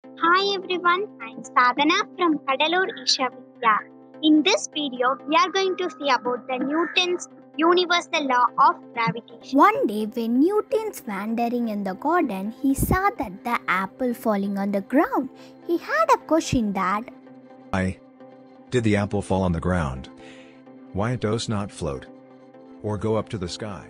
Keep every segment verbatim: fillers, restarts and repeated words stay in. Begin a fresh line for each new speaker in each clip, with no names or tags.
Hi everyone, I'm Sadhana from Kadalur Isha Vidya. In this video, we are going to see about the Newton's universal law of gravitation.
One day, when Newton's wandering in the garden, he saw that the apple falling on the ground. He had a question that
Why did the apple fall on the ground? Why it does not float or go up to the sky?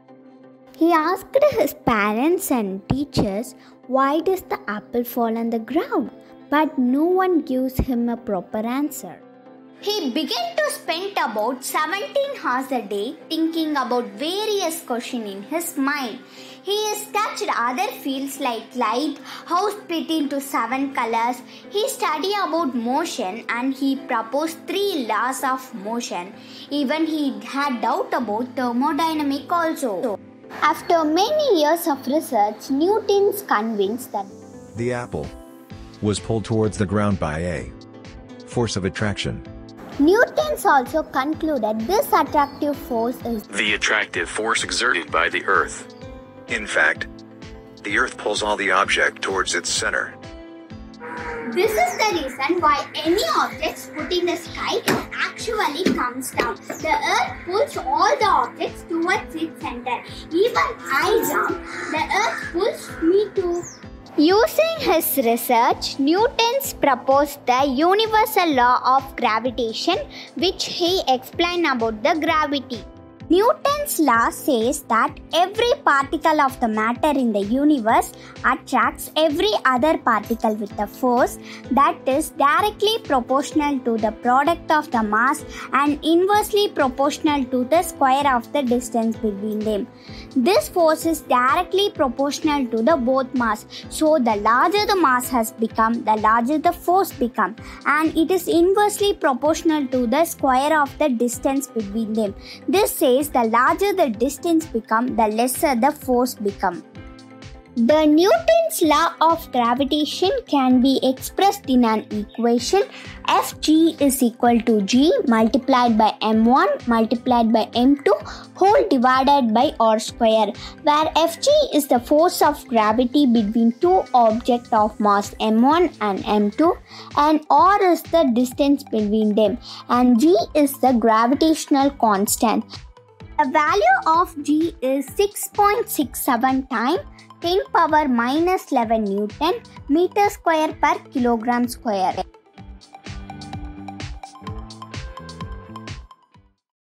he asked his parents and teachers, why does the apple fall on the ground? But no one gives him a proper answer. He began to spend about seventeen hours a day thinking about various questions in his mind. He sketched other fields like light, how split into seven colors. He studied about motion and he proposed three laws of motion. Even he had doubt about thermodynamics also. After many years of research, Newton is convinced that
The apple was pulled towards the ground by a force of attraction.
Newton's also concluded this attractive force is
The attractive force exerted by the Earth.
In fact, the Earth pulls all the object towards its center.
This is the reason why any objects put in the sky actually comes down. The earth pulls all the objects towards its center. Even I jump, the earth pulls me too. Using his research, Newton proposed the universal law of gravitation, which he explained about the gravity. Newton's law says that every particle of the matter in the universe attracts every other particle with a force that is directly proportional to the product of the mass and inversely proportional to the square of the distance between them. This force is directly proportional to the both mass. So the larger the mass has become, the larger the force become, and it is inversely proportional to the square of the distance between them. This says the larger the distance become, the lesser the force become. The Newton's law of gravitation can be expressed in an equation. Fg is equal to g multiplied by m one multiplied by m two whole divided by r square, where Fg is the force of gravity between two objects of mass m one and m two, and r is the distance between them, and g is the gravitational constant. The value of g is six point six seven times ten power minus eleven Newton meter square per kilogram square.